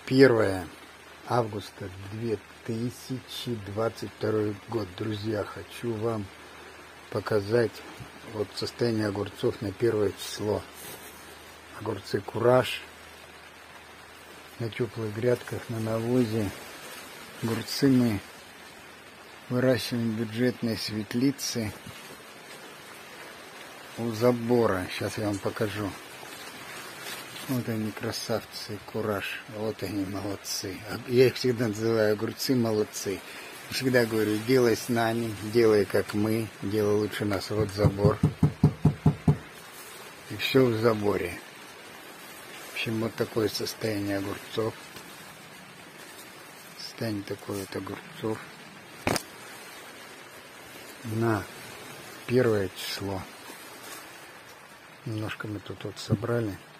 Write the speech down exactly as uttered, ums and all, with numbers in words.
первое августа две тысячи двадцать второй год. Друзья, хочу вам показать вот состояние огурцов на первое число. Огурцы Кураж на теплых грядках, на навозе. Огурцы мы выращиваем в бюджетной светлице у забора. Сейчас я вам покажу. Вот они, красавцы, Кураж. Вот они, молодцы. Я их всегда называю огурцы молодцы. Всегда говорю, делай с нами, делай как мы, делай лучше нас. Вот забор. И все в заборе. В общем, вот такое состояние огурцов. Состояние такое вот огурцов. На первое число. Немножко мы тут вот собрали.